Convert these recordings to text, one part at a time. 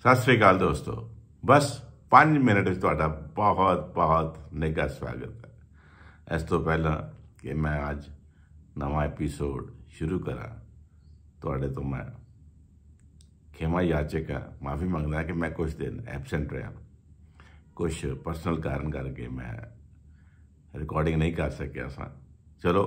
सत श्री अकाल दोस्तों। बस 5 मिनट ਤੁਹਾਡਾ बहुत बहुत निघा स्वागत है। इस तो पहला कि मैं अज नवा एपीसोड शुरू करा ਤੁਹਾਡੇ तो मैं खेमा याचक हाँ, माफ़ी मंगदा कि मैं कुछ दिन एबसेंट रहा, कुछ पर्सनल कारण करके मैं रिकॉर्डिंग नहीं कर सकिया सा। चलो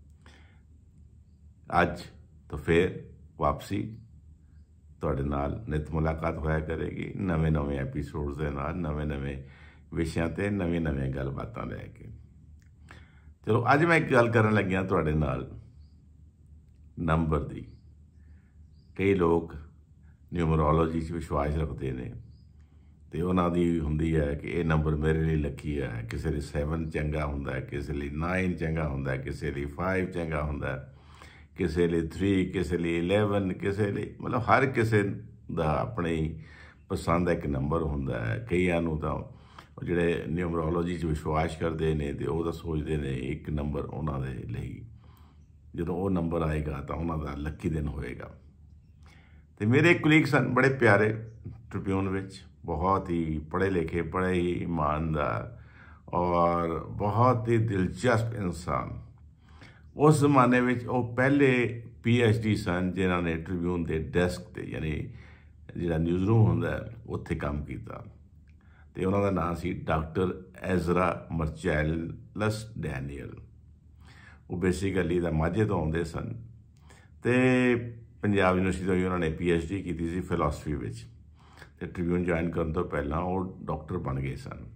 अज तो फिर वापसी ਤੁਹਾਡੇ ਨਾਲ ਨਿਤ ਮੁਲਾਕਾਤ ਹੋਇਆ ਕਰੇਗੀ ਨਵੇਂ ਐਪੀਸੋਡਸ ਦੇ ਨਾਲ, ਨਵੇਂ ਵਿਸ਼ਿਆਂ ਤੇ ਨਵੀਆਂ ਗੱਲਬਾਤਾਂ ਲੈ ਕੇ। ਚਲੋ ਅੱਜ ਮੈਂ ਇੱਕ ਗੱਲ ਕਰਨ ਲੱਗਿਆ ਤੁਹਾਡੇ ਨਾਲ ਨੰਬਰ ਦੀ। ਕਈ ਲੋਕ ਨਿਊਮਰੋਲੋਜੀ 'ਚ ਵਿਸ਼ਵਾਸ ਰੱਖਦੇ ਨੇ ਤੇ ਉਹਨਾਂ ਦੀ ਹੁੰਦੀ ਹੈ ਕਿ ਇਹ ਨੰਬਰ ਮੇਰੇ ਲਈ ਲੱਕੀ ਹੈ, ਕਿਸੇ ਲਈ 7 ਚੰਗਾ ਹੁੰਦਾ, ਕਿਸੇ ਲਈ 9 ਚੰਗਾ ਹੁੰਦਾ, ਕਿਸੇ ਲਈ 5 ਚੰਗਾ ਹੁੰਦਾ, ਕਿਸੇ ਲਈ 3, ਕਿਸੇ ਲਈ 11, ਕਿਸੇ ਲਈ ਮਤਲਬ ਹਰ ਕਿਸੇ ਦਾ ਆਪਣੀ ਪਸੰਦ ਦਾ ਇੱਕ ਨੰਬਰ ਹੁੰਦਾ ਹੈ। ਕਈਆਂ ਨੂੰ ਤਾਂ ਜਿਹੜੇ ਨਿਊਮਰੋਲੋਜੀ 'ਚ ਵਿਸ਼ਵਾਸ ਕਰਦੇ ਨੇ ਤੇ ਉਹ ਤਾਂ ਸੋਚਦੇ ਨੇ ਇੱਕ ਨੰਬਰ ਉਹਨਾਂ ਦੇ ਲਈ, ਜਦੋਂ ਉਹ ਨੰਬਰ ਆਏਗਾ ਤਾਂ ਉਹਨਾਂ ਦਾ ਲੱਕੀ ਦਿਨ ਹੋਏਗਾ। ਤੇ ਮੇਰੇ ਇੱਕ ਕੁਲੀਗ ਸਨ ਬੜੇ ਪਿਆਰੇ ਟ੍ਰਿਬਿਊਨ ਵਿੱਚ, ਬਹੁਤ ਹੀ ਪੜ੍ਹੇ ਲਿਖੇ, ਬੜੇ ਹੀ ਈਮਾਨਦਾਰ ਔਰ ਬਹੁਤ ਹੀ ਦਿਲਚਸਪ ਇਨਸਾਨ। उस जमाने में वो पहले PhD सन जिन्होंने ट्रिब्यून के डेस्क से यानी जो न्यूज़ रूम होंगे उत्थे काम किया। तो उन्होंने नाम सी डॉक्टर एजरा मर्चेलस डैनियल। वो बेसिकली माझे तो आते सन तो पंजाब यूनिवर्सिटी तो उन्होंने PhD की थी फिलोसफी में। तो ट्रिब्यून ज्वाइन करने तो पहला वो डॉक्टर बन गए सन।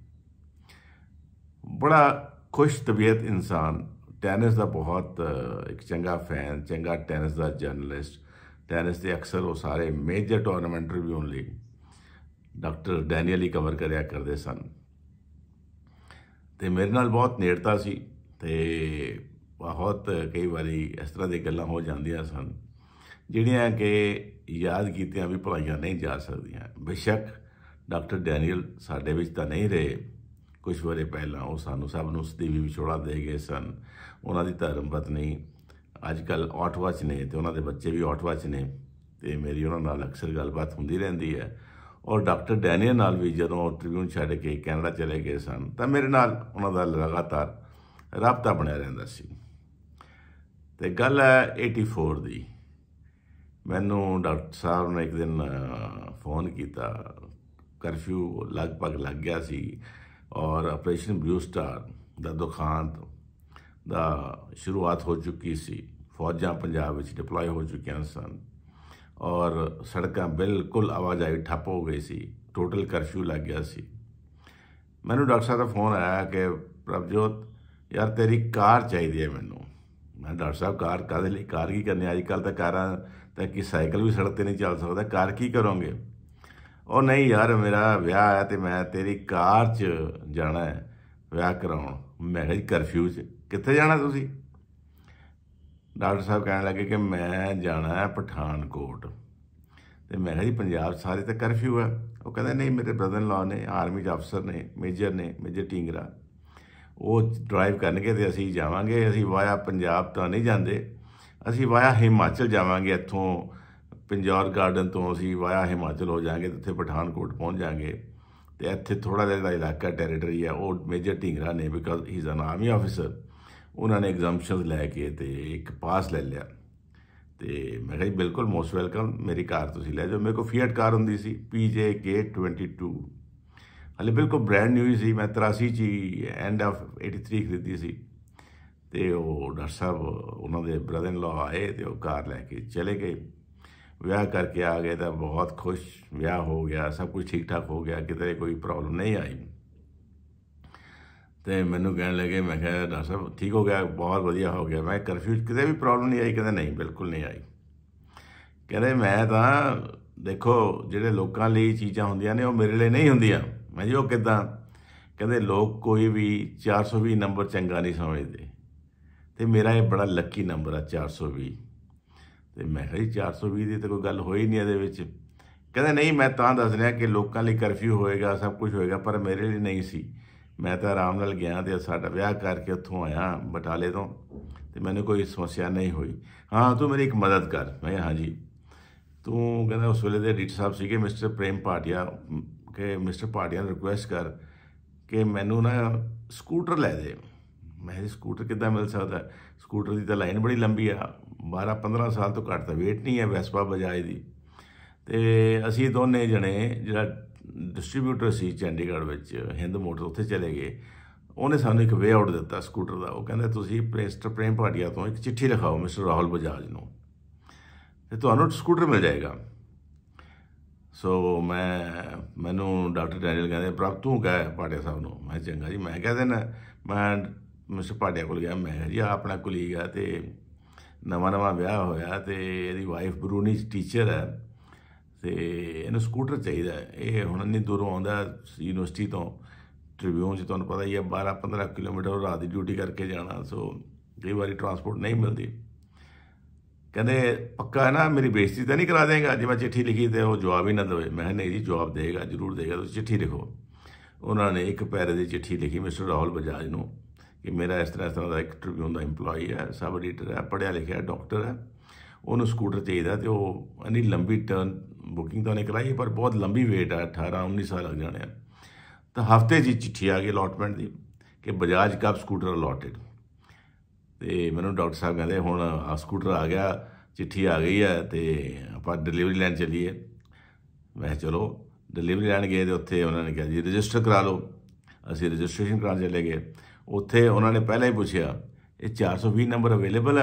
बड़ा खुश तबीयत इंसान, टैनिस का बहुत एक चंगा फैन, चंगा टैनिस का जर्नलिस्ट। टैनिस के अक्सर वो सारे मेजर टूरनामेंट ट्रिब्यून लिए डॉक्टर डैनियल ही कवर कराया करते सन। तो मेरे नाल बहुत नेड़ता सी ते बहुत कई बारी इस तरह की गल्लां हो जांदियां सन जिहड़ियां कि याद कीतियां भी भुलाइयां नहीं जा सकदियां। बेशक डॉक्टर डैनियल साडे विच तां नहीं रहे, कुछ वारे पहला वो सानू सब नूं उसदी भी विछोड़ा दे गए सन। उन्हां दी धर्म पत्नी अजकल ऑटवा च ने ते उन्हां दे बच्चे भी ऑटवा च ने ते मेरी उन्हां नाल अक्सर गलबात हुंदी रहिंदी है। और डॉक्टर डैनियल नाल भी जदों ट्रिब्यून छड्ड के कैनेडा चले गए सन तां मेरे नाल उन्हां दा लगातार राबता बनिया रहिंदा सी। ते गल है 84 दी। मैनूं डॉक्टर साहब ने एक दिन फोन किया, करफ्यू लगभग लग गया सी और ऑपरेशन ब्लू स्टार का दुखांत का शुरुआत हो चुकी सी। फौजां पंजाब में डिप्लॉय हो चुकी सन और सड़क बिल्कुल आवाजाही ठप हो गई सी, टोटल करफ्यू लग गया सी। मैनू डॉक्टर साहब का फोन आया कि प्रभजोत यार तेरी कार चाहिए है मैनू। मैं डॉक्टर साहब कार काहदे लई, कार की करनी, अजकल तो कारां तक कि साइकिल भी सड़क पर नहीं चल सकता, कार की करोगे? और नहीं यार मेरा विआह है तो मैं तेरी कार च जाना है विआह कराउण। मैं कहा जी करफ्यू च कित्थे जाना तुसी? डॉक्टर साहब कहने लगे कि मैं जाना है पठानकोट। तो मैं कहा जी पंजाब सारे तो करफ्यू है। वो कहते नहीं, मेरे ब्रदर इन लॉ ने आर्मी अफसर ने, मेजर ढींगरा, वो ड्राइव करनगे तो असीं जावांगे। असीं वाया पंजाब तो नहीं जाते, असीं वाया हिमाचल जावांगे। इत्थों पिंजौर गार्डन तो असीं वाया हिमाचल हो जाएंगे तो उत्थे पठानकोट पहुँच जाएंगे। तो इत्थे थोड़ा जिहा इलाका टैरेटरी है वो मेजर ढींगरा ने, because he is an army officer, उन्होंने एग्जाम्पशन लैके तो एक पास ले लिया। तो मैं कहा बिल्कुल मोस्ट वेलकम, मेरी कार तुसीं लै जाओ। मेरे को फीएट कार होंदी सी PJK 22, हले बिल्कुल ब्रैंड न्यू ही सी। मैं 83 ची एंड ऑफ 83 खरीदी सी। तो वो डॉक्टर साहब उन्होंने ब्रदर इन लॉ आए तो कार लैके चले गए, विआह करके आ गए। तो बहुत खुश विआह हो गया, सब कुछ ठीक ठाक हो गया, कितने कोई प्रॉब्लम नहीं आई। तो मैनू कहने लगे, मैं कहा डॉक्टर साहब ठीक हो गया, बहुत वधिया हो गया, मैं करफ्यू कितने भी प्रॉब्लम नहीं आई? कहते नहीं बिल्कुल नहीं आई। कहते मैं तो देखो जिहड़े लोकां लई चीज़ां हुंदियां ने वो मेरे लिए नहीं हुंदियां। मैं जी वो किदां? कहते लोग कोई भी 420 नंबर चंगा नहीं समझते, तो मेरा ये बड़ा लकी नंबर है 420। तो मैं कहा जी 420 की तो कोई गल हो ही नहीं ये। कहते नहीं मैं तो दस रहा कि लोगों लिए करफ्यू होएगा, सब कुछ होएगा, पर मेरे लिए नहीं सी। मैं तो आराम नाल गया तो साडा विआह करके उत्थों आया बटाले तो मैंने कोई समस्या नहीं हुई। हाँ तू मेरी एक मदद कर। मैं हाँ जी। ਤੂੰ ਕਹਿੰਦਾ ਉਸ ਵੇਲੇ ਦੇ ਐਡੀਟਰ ਸਾਹਿਬ ਸੀਗੇ ਮਿਸਟਰ ਪ੍ਰੇਮ ਭਾਟੀਆ, ਕਿ ਮਿਸਟਰ ਭਾਟੀਆ ਨੂੰ ਰਿਕੁਐਸਟ ਕਰ ਕਿ ਮੈਨੂੰ ਨਾ ਸਕੂਟਰ ਲੈ ਦੇ। ਮੈਂ ਕਿਹਾ ਸਕੂਟਰ ਕਿੱਦਾਂ ਮਿਲ ਸਕਦਾ, ਸਕੂਟਰ ਦੀ ਤਾਂ ਲਾਈਨ ਬੜੀ ਲੰਬੀ ਆ, 12-15 ਸਾਲ ਤੋਂ ਘੱਟ ਤਾਂ ਵੇਟ ਨਹੀਂ ਹੈ ਵੈਸਪਾ ਬਜਾਜ ਦੀ। ਅਤੇ ਅਸੀਂ ਦੋਨੇ ਜਣੇ, ਜਿਹੜਾ ਡਿਸਟਰੀਬਿਊਟਰ ਸੀ ਚੰਡੀਗੜ੍ਹ ਵਿੱਚ ਹਿੰਦ ਮੋਟਰ, ਉੱਥੇ ਚਲੇ ਗਏ। ਉਹਨੇ ਸਾਨੂੰ ਇੱਕ ਵੇ ਆਊਟ ਦਿੱਤਾ ਸਕੂਟਰ ਦਾ। ਉਹ ਕਹਿੰਦਾ ਤੁਸੀਂ ਮਿਸਟਰ ਪ੍ਰੇਮ ਭਾਟੀਆ ਤੋਂ ਇੱਕ ਚਿੱਠੀ ਲਿਖਾਓ ਮਿਸਟਰ ਰਾਹੁਲ ਬਜਾਜ ਨੂੰ, ਅਤੇ ਤੁਹਾਨੂੰ ਸਕੂਟਰ ਮਿਲ ਜਾਏਗਾ। ਸੋ ਮੈਨੂੰ ਡਾਕਟਰ ਡੈਨੀਅਲ ਕਹਿੰਦੇ ਪ੍ਰਭ ਤੂੰ ਕਹਿ ਭਾਟੀਆ ਸਾਹਿਬ ਨੂੰ। ਮੈਂ ਚੰਗਾ ਜੀ ਮੈਂ ਕਹਿ ਦੇਣਾ। ਮੈਂ ਮਿਸਟਰ ਭਾਟੀਆ ਕੋਲ ਗਿਆ। ਮੈਂ ਕਿਹਾ ਜੀ ਆਪਣਾ ਕੁਲੀਗ ਆ ਅਤੇ ਨਵਾਂ ਵਿਆਹ ਹੋਇਆ ਅਤੇ ਇਹਦੀ ਵਾਈਫ ਬਰੂਨੀ ਟੀਚਰ ਹੈ ਅਤੇ ਇਹਨੂੰ ਸਕੂਟਰ ਚਾਹੀਦਾ। ਇਹ ਹੁਣ ਇੰਨੀ ਦੂਰੋਂ ਆਉਂਦਾ ਯੂਨੀਵਰਸਿਟੀ ਤੋਂ, ਟ੍ਰਿਬਿਊਨ 'ਚ ਤੁਹਾਨੂੰ ਪਤਾ ਹੀ ਹੈ 12-15 ਕਿਲੋਮੀਟਰ ਰਾਤ ਦੀ ਡਿਊਟੀ ਕਰਕੇ ਜਾਣਾ। ਸੋ ਕਈ ਵਾਰੀ ਟਰਾਂਸਪੋਰਟ ਨਹੀਂ ਮਿਲਦੀ। ਕਹਿੰਦੇ ਪੱਕਾ ਨਾ ਮੇਰੀ ਬੇਇੱਜ਼ਤੀ ਤਾਂ ਨਹੀਂ ਕਰਾ ਦੇਗਾ ਜੇ ਮੈਂ ਚਿੱਠੀ ਲਿਖੀ ਅਤੇ ਉਹ ਜਵਾਬ ਹੀ ਨਾ ਦੇਵੇ। ਮੈਂ ਕਿਹਾ ਨਹੀਂ ਜੀ ਜਵਾਬ ਦੇਗਾ, ਜ਼ਰੂਰ ਦੇਗਾ, ਤੁਸੀਂ ਚਿੱਠੀ ਲਿਖੋ। ਉਹਨਾਂ ਨੇ ਇੱਕ ਪੈਰੇ ਦੀ ਚਿੱਠੀ ਲਿਖੀ ਮਿਸਟਰ ਰਾਹੁਲ ਬਜਾਜ ਨੂੰ ਕਿ ਮੇਰਾ ਇਸ ਤਰ੍ਹਾਂ ਦਾ ਇੱਕ ਟ੍ਰਿਬਿਊਨ ਦਾ ਇੰਪਲੋਈ ਹੈ, ਸਬ ਐਡੀਟਰ ਹੈ, ਪੜ੍ਹਿਆ ਲਿਖਿਆ ਡਾਕਟਰ ਹੈ, ਉਹਨੂੰ ਸਕੂਟਰ ਚਾਹੀਦਾ। ਅਤੇ ਉਹ ਇੰਨੀ ਲੰਬੀ ਟਰਨ ਬੁਕਿੰਗ ਤਾਂ ਉਹਨੇ ਕਰਾਈ ਪਰ ਬਹੁਤ ਲੰਬੀ ਵੇਟ ਆ, 18-19 ਸਾਲ ਲੱਗ ਜਾਣੇ ਆ। ਤਾਂ ਹਫ਼ਤੇ 'ਚ ਚਿੱਠੀ ਆ ਗਈ ਅਲੋਟਮੈਂਟ ਦੀ ਕਿ ਬਜਾਜ ਕਬ ਸਕੂਟਰ ਅਲੋਟਡ। ਅਤੇ ਮੈਨੂੰ ਡਾਕਟਰ ਸਾਹਿਬ ਕਹਿੰਦੇ ਹੁਣ ਆ ਸਕੂਟਰ ਆ ਗਿਆ, ਚਿੱਠੀ ਆ ਗਈ ਹੈ ਅਤੇ ਆਪਾਂ ਡਿਲੀਵਰੀ ਲੈਣ ਚੱਲੀਏ। ਮੈਂ ਚਲੋ ਡਿਲੀਵਰੀ ਲੈਣ ਗਏ ਅਤੇ ਉੱਥੇ ਉਹਨਾਂ ਨੇ ਕਿਹਾ ਜੀ ਰਜਿਸਟਰ ਕਰਾ ਲਓ। ਅਸੀਂ ਰਜਿਸਟ੍ਰੇਸ਼ਨ ਕਰਾਉਣ ਚਲੇ ਗਏ। ਉੱਥੇ ਉਹਨਾਂ ਨੇ ਪਹਿਲਾਂ ਹੀ ਪੁੱਛਿਆ ਇਹ 420 ਨੰਬਰ ਅਵੇਲੇਬਲ ਹੈ।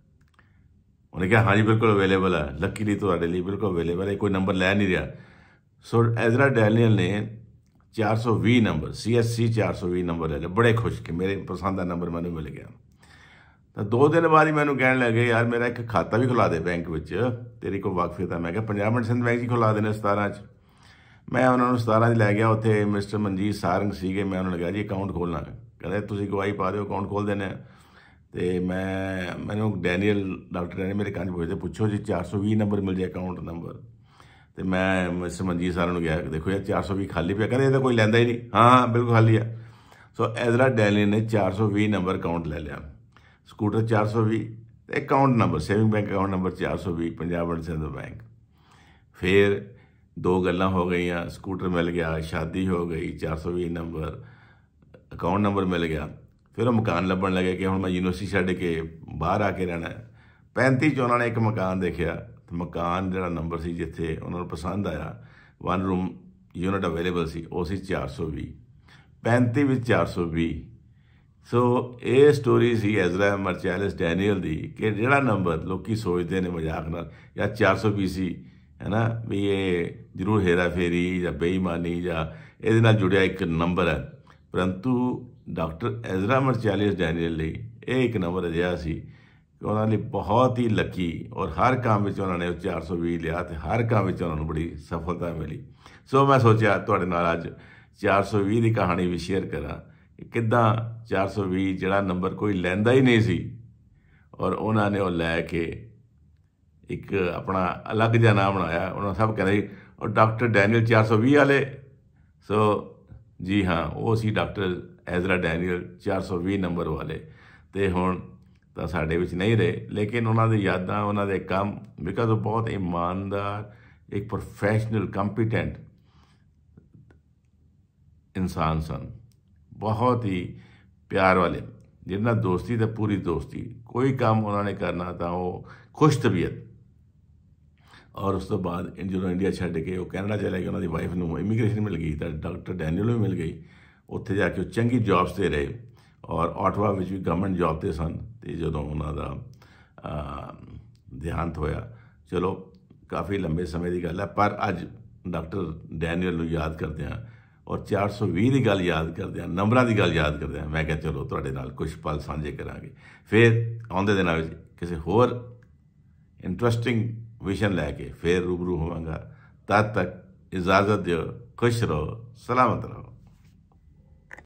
ਉਹਨੇ ਕਿਹਾ ਹਾਂਜੀ ਬਿਲਕੁਲ ਅਵੇਲੇਬਲ ਹੈ, ਲੱਕੀਲੀ ਤੁਹਾਡੇ ਲਈ ਬਿਲਕੁਲ ਅਵੇਲੇਬਲ ਹੈ, ਕੋਈ ਨੰਬਰ ਲੈ ਨਹੀਂ ਰਿਹਾ। ਸੋ ਐਜ਼ਰਾ ਡੈਨੀਅਲ ਨੇ 420 ਨੰਬਰ CSC 420 ਨੰਬਰ ਲੈ ਲਿਆ। ਬੜੇ ਖੁਸ਼ ਕਿ ਮੇਰੇ ਪਸੰਦ ਦਾ ਨੰਬਰ ਮੈਨੂੰ ਮਿਲ ਗਿਆ। ਤਾਂ 2 ਦਿਨ ਬਾਅਦ ਹੀ ਮੈਨੂੰ ਕਹਿਣ ਲੱਗੇ ਯਾਰ ਮੇਰਾ ਇੱਕ ਖਾਤਾ ਵੀ ਖੁਲਾ ਦੇ ਬੈਂਕ ਵਿੱਚ, ਤੇਰੀ ਕੋਈ ਵਾਕਫੀਅਤ ਹੈ। ਮੈਂ ਕਿਹਾ ਪੰਜਾਬ ਐਂਡ ਸਿੰਧ ਬੈਂਕ 'ਚ ਖੁਲਾ ਦੇਣੇ 17 'ਚ। ਮੈਂ ਉਹਨਾਂ ਨੂੰ 17 'ਚ ਲੈ ਗਿਆ। ਉੱਥੇ ਮਿਸਟਰ ਮਨਜੀਤ ਸਾਰੰਗ ਸੀਗੇ। ਮੈਂ ਉਹਨਾਂ ਨੂੰ ਕਿਹਾ ਜੀ ਅਕਾਊਂਟ ਖੋਲ੍ਹਣਾ। ਕਹਿੰਦੇ ਤੁਸੀਂ ਗਵਾਹੀ ਪਾ ਦਿਓ ਅਕਾਊਂਟ ਖੋਲ੍ਹ ਦਿੰਦੇ ਆ। ਅਤੇ ਮੈਨੂੰ ਡਾਕਟਰ ਡੈਨੀਅਲ ਮੇਰੇ ਕੰਨ 'ਚ ਪੁੱਛਦੇ ਪੁੱਛੋ ਜੀ 420 ਨੰਬਰ ਮਿਲ ਜਾਏ ਅਕਾਊਂਟ ਨੰਬਰ। ਅਤੇ ਮੈਂ ਮਿਸਟਰ ਮਨਜੀਤ ਸਾਰੰਗ ਨੂੰ ਕਿਹਾ ਦੇਖੋ ਯਾਰ 420 ਖਾਲੀ ਪਿਆ। ਕਹਿੰਦੇ ਇਹ ਤਾਂ ਕੋਈ ਲੈਂਦਾ ਹੀ ਨਹੀਂ। ਹਾਂ ਬਿਲਕੁਲ ਖਾਲੀ ਆ। ਸੋ ਐਜ਼ਰਾ ਡੈਨੀਅਲ ਨੇ 420 ਨੰਬਰ ਅਕਾਊਂਟ ਲੈ ਲਿਆ, ਸਕੂਟਰ 420 ਅਤੇ account number saving bank account number 420 Punjab and Sind bank. ਫਿਰ 2 ਗੱਲਾਂ ਹੋ ਗਈਆਂ, ਸਕੂਟਰ ਮਿਲ ਗਿਆ, ਸ਼ਾਦੀ ਹੋ ਗਈ, 420 ਨੰਬਰ ਅਕਾਊਂਟ ਨੰਬਰ ਮਿਲ ਗਿਆ। ਫਿਰ ਉਹ ਮਕਾਨ ਲੱਭਣ ਲੱਗੇ ਕਿ ਹੁਣ ਮੈਂ ਯੂਨੀਵਰਸਿਟੀ ਛੱਡ ਕੇ ਬਾਹਰ ਆ ਕੇ ਰਹਿਣਾ। 35 'ਚ ਉਹਨਾਂ ਨੇ ਇੱਕ ਮਕਾਨ ਦੇਖਿਆ। ਮਕਾਨ ਜਿਹੜਾ ਨੰਬਰ ਸੀ ਜਿੱਥੇ ਉਹਨਾਂ ਨੂੰ ਪਸੰਦ ਆਇਆ, 1 ਰੂਮ ਯੂਨਿਟ ਅਵੇਲੇਬਲ ਸੀ, ਉਹ ਸੀ 420। 35 ਵਿੱਚ 420। ਸੋ ਇਹ ਸਟੋਰੀ ਸੀ ਐਜ਼ਰਾ ਮਾਰਚੈਲਿਸ ਡੈਨੀਅਲ ਦੀ ਕਿ ਜਿਹੜਾ ਨੰਬਰ ਲੋਕ ਸੋਚਦੇ ਨੇ ਮਜ਼ਾਕ ਨਾਲ ਜਾਂ 420 ਸੀ ਹੈ ਨਾ ਵੀ ਇਹ ਜ਼ਰੂਰ ਹੇਰਾ ਫੇਰੀ ਜਾਂ ਬੇਈਮਾਨੀ ਜਾਂ ਇਹਦੇ ਨਾਲ ਜੁੜਿਆ ਇੱਕ ਨੰਬਰ ਹੈ, ਪਰੰਤੂ ਡਾਕਟਰ ਐਜ਼ਰਾ ਮਾਰਚੈਲਿਸ ਡੈਨੀਅਲ ਲਈ ਇਹ ਇੱਕ ਨੰਬਰ ਅਜਿਹਾ ਸੀ ਕਿ ਉਹਨਾਂ ਲਈ ਬਹੁਤ ਹੀ ਲੱਕੀ ਔਰ ਹਰ ਕੰਮ ਵਿੱਚ ਉਹਨਾਂ ਨੇ ਉਹ 420 ਲਿਆ ਅਤੇ ਹਰ ਕੰਮ ਵਿੱਚ ਉਹਨਾਂ ਨੂੰ ਬੜੀ ਸਫਲਤਾ ਮਿਲੀ। ਸੋ ਮੈਂ ਸੋਚਿਆ ਤੁਹਾਡੇ ਨਾਲ ਅੱਜ 420 ਦੀ ਕਹਾਣੀ ਵੀ ਸ਼ੇਅਰ ਕਰਾਂ ਕਿ ਕਿੱਦਾਂ 420 ਜਿਹੜਾ ਨੰਬਰ ਕੋਈ ਲੈਂਦਾ ਹੀ ਨਹੀਂ ਸੀ ਔਰ ਉਹਨਾਂ ਨੇ ਉਹ ਲੈ ਕੇ ਇੱਕ ਆਪਣਾ ਅਲੱਗ ਜਿਹਾ ਨਾਮ ਬਣਾਇਆ। ਉਹਨਾਂ ਸਭ ਕਹਿੰਦੇ ਉਹ ਡਾਕਟਰ ਡੈਨੀਅਲ 420 ਵਾਲੇ। ਸੋ ਜੀ ਹਾਂ, ਉਹ ਸੀ ਡਾਕਟਰ ਐਜ਼ਰਾ ਡੈਨੀਅਲ 420 ਨੰਬਰ ਵਾਲੇ। ਅਤੇ ਹੁਣ ਤਾਂ ਸਾਡੇ ਵਿੱਚ ਨਹੀਂ ਰਹੇ, ਲੇਕਿਨ ਉਹਨਾਂ ਦੀ ਯਾਦਾਂ, ਉਹਨਾਂ ਦੇ ਕੰਮ, ਬਿਕਾਜ਼ ਉਹ ਬਹੁਤ ਇਮਾਨਦਾਰ, ਇੱਕ ਪ੍ਰੋਫੈਸ਼ਨਲ ਕੰਪੀਟੈਂਟ ਇਨਸਾਨ ਸਨ, ਬਹੁਤ ਹੀ ਪਿਆਰ ਵਾਲੇ, ਜਿਹਦੇ ਨਾਲ ਦੋਸਤੀ ਤਾਂ ਪੂਰੀ ਦੋਸਤੀ। ਕੋਈ ਕੰਮ ਉਹਨਾਂ ਨੇ ਕਰਨਾ ਤਾਂ ਉਹ ਖੁਸ਼ ਤਬੀਅਤ। ਔਰ ਉਸ ਤੋਂ ਬਾਅਦ ਜਦੋਂ ਇੰਡੀਆ ਛੱਡ ਕੇ ਉਹ ਕੈਨੇਡਾ ਚਲੇ ਗਏ, ਉਹਨਾਂ ਦੀ ਵਾਈਫ ਨੂੰ ਇਮੀਗ੍ਰੇਸ਼ਨ ਮਿਲ ਗਈ ਤਾਂ ਡਾਕਟਰ ਡੈਨੀਅਲ ਨੂੰ ਵੀ ਮਿਲ ਗਈ। ਉੱਥੇ ਜਾ ਕੇ ਉਹ ਚੰਗੀ ਜੋਬਸ 'ਤੇ ਰਹੇ ਔਰ ਆਟਵਾ ਵਿੱਚ ਵੀ ਗਵਰਨਮੈਂਟ ਜੋਬ 'ਤੇ ਸਨ। ਅਤੇ ਜਦੋਂ ਉਹਨਾਂ ਦਾ ਦੇਹਾਂਤ ਹੋਇਆ, ਚਲੋ ਕਾਫੀ ਲੰਬੇ ਸਮੇਂ ਦੀ ਗੱਲ ਹੈ, ਪਰ ਅੱਜ ਡਾਕਟਰ ਡੈਨੀਅਲ ਨੂੰ ਯਾਦ ਕਰਦੇ ਹਾਂ ਔਰ 420 ਦੀ ਗੱਲ ਯਾਦ ਕਰਦੇ ਹਾਂ, ਨੰਬਰਾਂ ਦੀ ਗੱਲ ਯਾਦ ਕਰਦੇ ਹਾਂ। ਮੈਂ ਕਿਹਾ ਚਲੋ ਤੁਹਾਡੇ ਨਾਲ ਕੁਝ ਪਲ ਸਾਂਝੇ ਕਰਾਂਗੇ। ਫਿਰ ਆਉਂਦੇ ਦਿਨਾਂ ਵਿੱਚ ਕਿਸੇ ਹੋਰ ਇੰਟਰਸਟਿੰਗ ਵਿਸ਼ੇ ਲੈ ਕੇ ਫਿਰ ਰੂਬਰੂ ਹੋਵਾਂਗਾ। ਤਦ ਤੱਕ ਇਜਾਜ਼ਤ ਦਿਓ, ਖੁਸ਼ ਰਹੋ, ਸਲਾਮਤ ਰਹੋ।